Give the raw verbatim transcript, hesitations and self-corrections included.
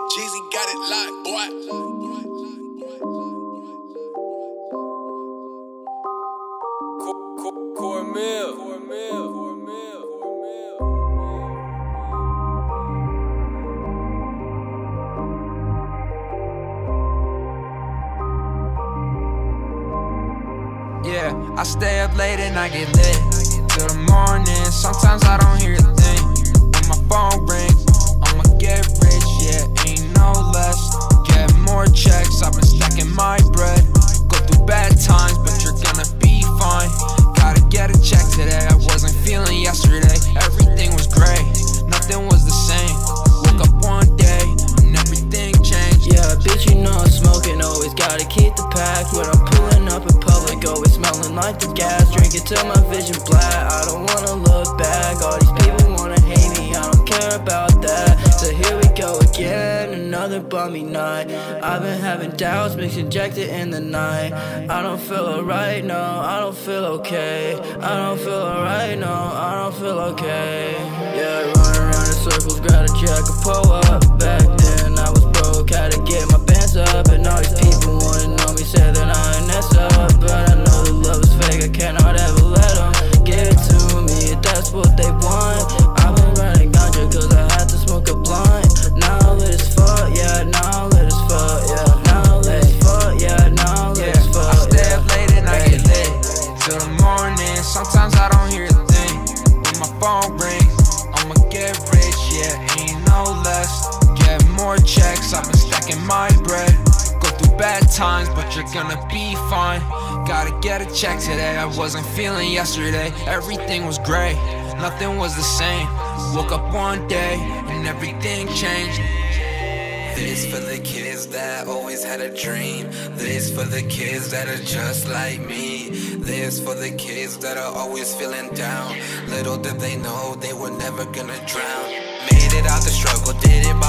Jeezy got it locked, boy. Cornmeal. Cornmeal. Cornmeal. Yeah, I stay up late and I get lit till the morning. Sometimes I don't hear a thing when my phone rings. I'ma get rich, yeah, ain't no less. Get more checks, I've been stacking my bread. Go through bad times, but you're gonna be fine. Gotta get a check today, I wasn't feeling yesterday. Everything was gray, nothing was the same. Woke up one day and everything changed. Yeah, bitch, you know I'm smoking, always gotta keep the pack. When I'm pulling up in public, always smelling like the gas. Drinking till my vision black, I don't wanna look back. All these people wanna hate me, I don't care about that. So here we go again, another bummy night. I've been having doubts, mixed injected in the night. I don't feel alright, no, I don't feel okay. I don't feel alright, no, I don't feel okay. Yeah, running around in circles, grab a jack, a pull up. Back then I was broke, had to get my bands up. And all these people wanna know me, say that I ain't that's up. But I know the love is fake, I cannot ever let them give it to me, if that's what they want. I've been running ganja cause I had to smoke a blunt. Now lit as fuck, yeah, now lit as fuck, yeah. Now lit as fuck, yeah, now lit as fuck. I stay up late and I get lit till the morning. Sometimes I don't hear a thing when my phone rings. I'ma get rich, yeah, ain't no less. Get more checks, I've been stacking my bread. Go through bad times, but you're gonna be fine. Gotta get a check today, I wasn't feeling yesterday. Everything was gray, nothing was the same. Woke up one day and everything changed. This for the kids that always had a dream. This for the kids that are just like me. This for the kids that are always feeling down. Little did they know they were never gonna drown. Made it out the struggle, did it by